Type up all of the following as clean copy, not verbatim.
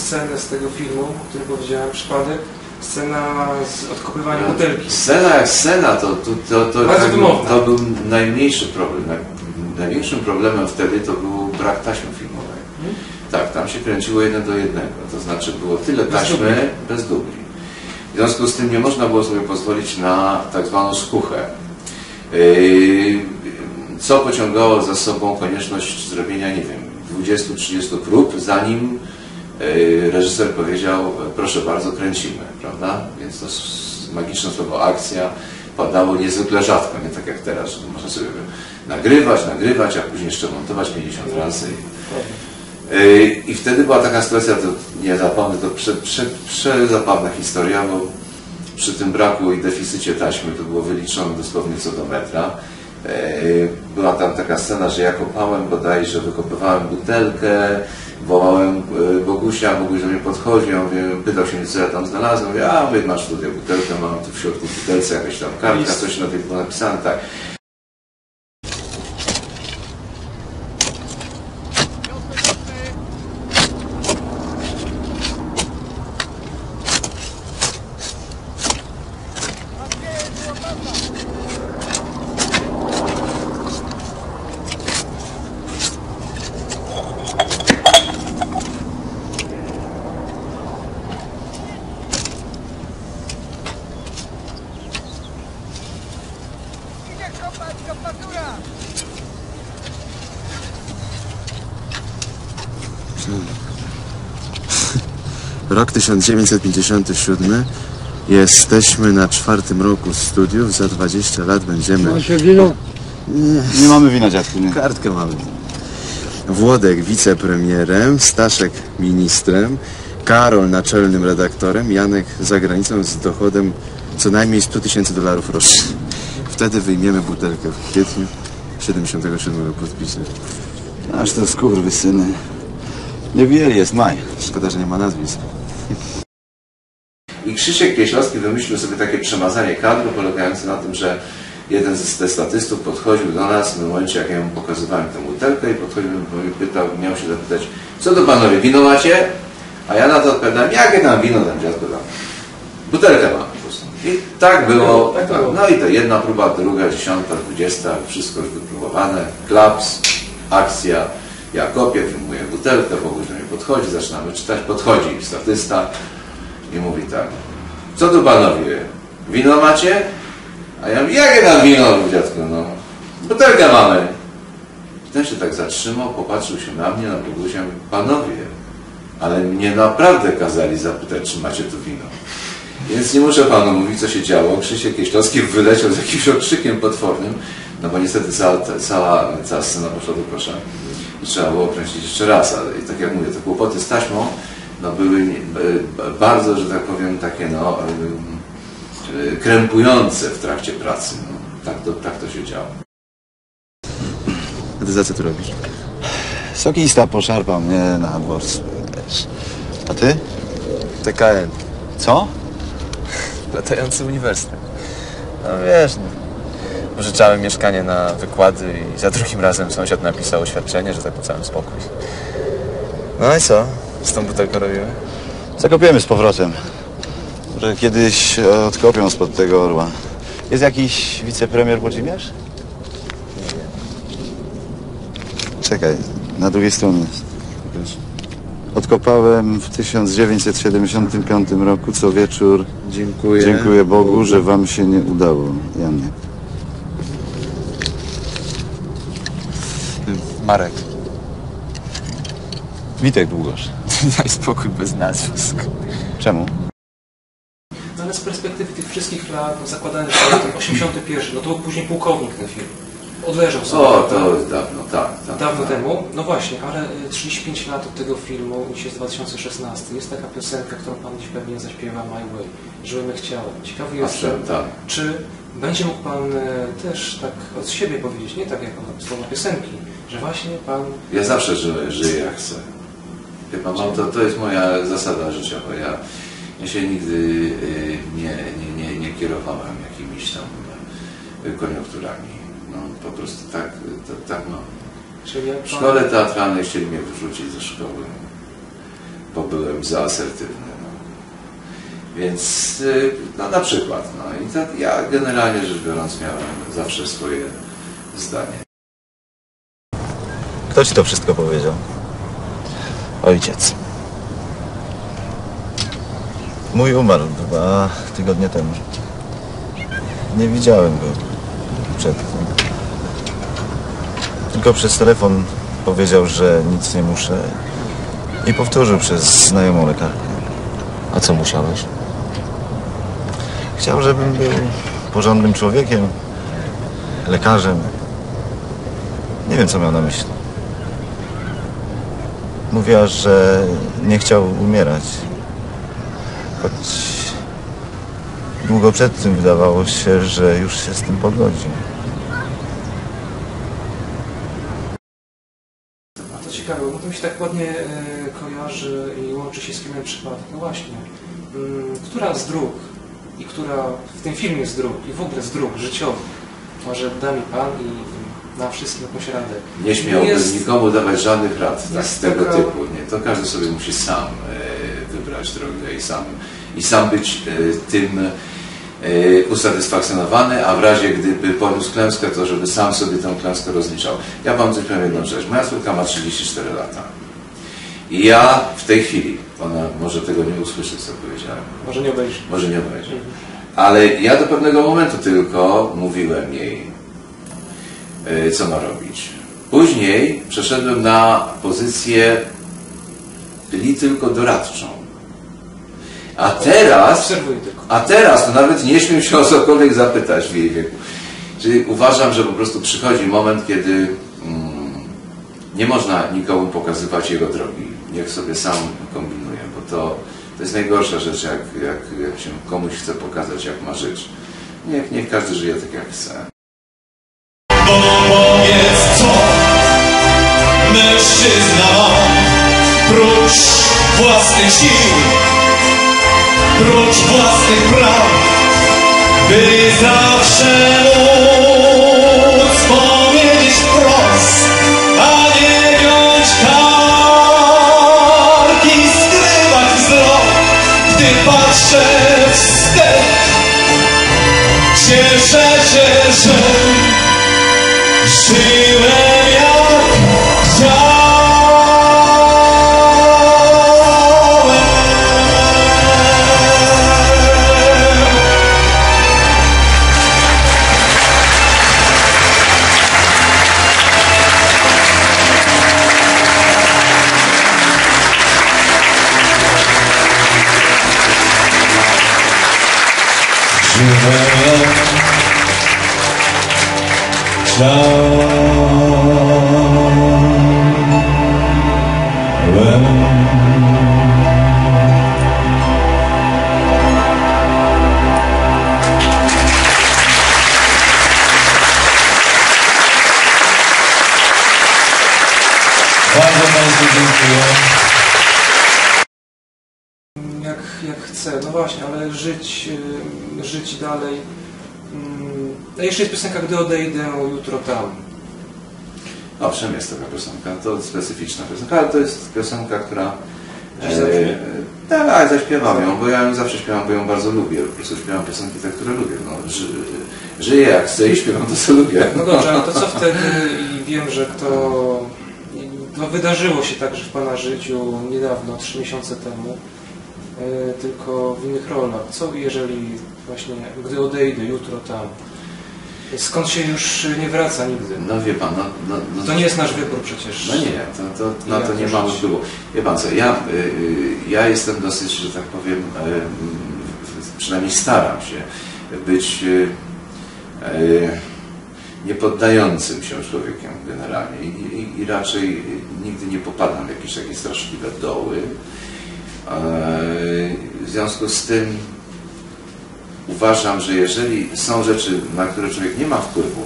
scenę z tego filmu, o którym powiedziałem, przypadek, scena z odkopywaniem butelki. Scena jak scena, to był najmniejszy problem. Największym problemem wtedy to był brak taśmy filmowej. Tak, tam się kręciło 1 do 1, to znaczy było tyle taśmy bez dubli. W związku z tym nie można było sobie pozwolić na tak zwaną skuchę, co pociągało za sobą konieczność zrobienia, nie wiem, 20-30 prób, zanim reżyser powiedział, proszę bardzo, kręcimy, prawda? Więc to magiczne słowo akcja padało niezwykle rzadko, nie tak jak teraz, że można sobie nagrywać, a później jeszcze montować 50 razy. I wtedy była taka sytuacja, to nie zapomnę, to przezapawna historia, bo przy tym braku i deficycie taśmy, to było wyliczone dosłownie co do metra. Była tam taka scena, że ja kopałem bodajże, wykopywałem butelkę, wołałem Bogusia, Boguś do mnie podchodzi, ja mówię, pytał się mnie, co ja tam znalazłem, mówię, masz tutaj butelkę, mam tu w środku butelce jakaś tam kartka, coś na tej było napisane, tak. Rok 1957. Jesteśmy na 4. roku studiów. Za 20 lat będziemy... Nie mamy wina, dziadku, nie? Kartkę mamy. Włodek wicepremierem, Staszek ministrem, Karol naczelnym redaktorem, Janek za granicą z dochodem co najmniej $100 000 rocznie. Wtedy wyjmiemy butelkę w kwietniu 77 roku podpisy. Aż to skurwysyny. Niewiele jest maj. Szkoda, że nie ma nazwisk. I Krzysiek Kieślowski wymyślił sobie takie przemazanie kadru polegające na tym, że jeden ze statystów podchodził do nas w momencie, jak ja mu pokazywałem tę butelkę i podchodził i pytał, miał się zapytać, co to panowie, wino macie? A ja na to odpowiadałem, jakie tam wino, tam dziadku tam. Butelkę mam po prostu. I tak było. Tak. No i to jedna próba, druga, 10, 20, wszystko już wypróbowane. Klaps, akcja. Ja kopię, filmuję butelkę, Boguś do mnie podchodzi, zaczynamy czytać, podchodzi statysta i mówi tak, co tu panowie, wino macie? A ja mówię, jakie tam wino, dziadku, no, butelkę mamy. I ten się tak zatrzymał, popatrzył się na mnie, na Bogusia, mówi, panowie, ale mnie naprawdę kazali zapytać, czy macie tu wino. Więc nie muszę panu mówić, co się działo. Krzysiek Kieślowski wyleciał z jakimś okrzykiem potwornym, no bo niestety cała scena poszła do kosza. I trzeba było kręcić jeszcze raz, ale tak jak mówię, te kłopoty z taśmą no, były bardzo, że tak powiem, takie no, krępujące w trakcie pracy. No, tak to się działo. A ty za co tu robisz? Sokista poszarpał mnie na dworcu. A ty? TKN. Co? Latający uniwersytet. No wiesz, no, pożyczałem mieszkanie na wykłady i za drugim razem sąsiad napisał oświadczenie, że tak po całym spokój. No i co? Z tą butelką robimy? Zakopiemy z powrotem. Że kiedyś odkopią spod tego orła. Jest jakiś wicepremier Włodzimierz? Czekaj, na drugiej stronie jest. Odkopałem w 1975 roku co wieczór. Dziękuję Bogu, że wam się nie udało, Janie. Marek. Witek Długosz. Daj spokój bez nazwisk. Czemu? No ale z perspektywy tych wszystkich lat, no zakładając, że ten 81, no to był później pułkownik ten film. Odleżał sobie. O, to jest dawno, tak. Dawno temu, no właśnie, ale 35 lat od tego filmu, dzisiaj jest 2016, jest taka piosenka, którą pan dziś pewnie zaśpiewa, My Way, Żyłem jak chciałem. Ciekawy jestem, czy będzie mógł pan też tak od siebie powiedzieć, nie tak jak słowa piosenki, że właśnie pan... Ja zawsze żyję jak chcę. Wie pan, to jest moja zasada życiowa. Ja się nigdy nie kierowałem jakimiś tam koniunkturami. No, po prostu tak mam. Czyli W szkole teatralnej chcieli mnie wyrzucić ze szkoły. bo byłem za asertywny. No. Więc no, na przykład. No, i to ja generalnie rzecz biorąc miałem zawsze swoje zdanie. Kto ci to wszystko powiedział? Ojciec. Mój umarł 2 tygodnie temu. Nie widziałem go przedtem. Tylko przez telefon powiedział, że nic nie muszę i powtórzył przez znajomą lekarkę. A co musiałeś? Chciał, żebym był porządnym człowiekiem, lekarzem. Nie wiem, co miał na myśli. Mówiła, że nie chciał umierać. Choć długo przed tym wydawało się, że już się z tym pogodzi. A to ciekawe, bo to mi się tak ładnie kojarzy i łączy się z filmem Przypadek. No właśnie, która z dróg i która w tym filmie z dróg i w ogóle z dróg życiowych może da mi Pan i nam wszystkim jakąś radę? Nie śmiałbym nikomu dawać żadnych rad tak, tego typu. Nie, to każdy sobie musi sam wybrać drogę i sam być tym usatysfakcjonowany, a w razie gdyby poniósł klęskę, to żeby sam sobie tę klęskę rozliczał. Ja Wam coś powiem jedną rzecz. Moja córka ma 34 lata. I ja w tej chwili, ona może tego nie usłyszy, co powiedziałem. Może nie obejrzy. Może nie obejrzy. Ale ja do pewnego momentu tylko mówiłem jej, co ma robić. Później przeszedłem na pozycję tylko doradczą. A teraz to nawet nie śmiem się o cokolwiek zapytać w jej wieku. Czyli uważam, że po prostu przychodzi moment, kiedy nie można nikomu pokazywać jego drogi. Niech sobie sam kombinuje, bo to jest najgorsza rzecz, jak się komuś chce pokazać, jak ma żyć. Niech każdy żyje tak, jak chce. No powiedz, co mężczyzna ma, prócz własnych sił, prócz własnych praw, by zawsze móc powiedzieć wprost, a nie giąć karki, skrywać wzrok, gdy patrzę wstecz. Cieszę się, że żyłem jak chciałem. Żyłem jak Bardzo Państwu dziękuję. Jak chcę, no właśnie, ale żyć dalej. A jeszcze jest piosenka Gdy odejdę, jutro tam. Owszem, jest taka piosenka, to specyficzna piosenka, ale to jest piosenka, która... tak, zaśpiewam ją, bo ja ją zawsze śpiewam, bo ją bardzo lubię. Po prostu śpiewam piosenki te, które lubię. No, żyję jak chcę i śpiewam to, co lubię. No dobrze, ale to co wtedy, i wiem, że wydarzyło się także w Pana życiu niedawno, 3 miesiące temu, tylko w innych rolach. Co jeżeli właśnie, gdy odejdę, jutro tam? Skąd się już nie wraca nigdy? No wie Pan, to nie jest nasz wybór przecież. No nie, na to nie mamy wpływu. Wie Pan co, ja jestem dosyć, że tak powiem, przynajmniej staram się być niepoddającym się człowiekiem generalnie i raczej nigdy nie popadam w jakieś takie straszliwe doły. W związku z tym uważam, że jeżeli są rzeczy, na które człowiek nie ma wpływu,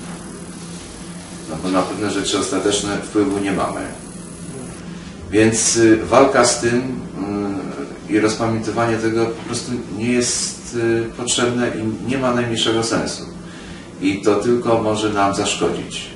no bo na pewne rzeczy ostateczne wpływu nie mamy. Więc walka z tym i rozpamiętywanie tego po prostu nie jest potrzebne i nie ma najmniejszego sensu. I to tylko może nam zaszkodzić.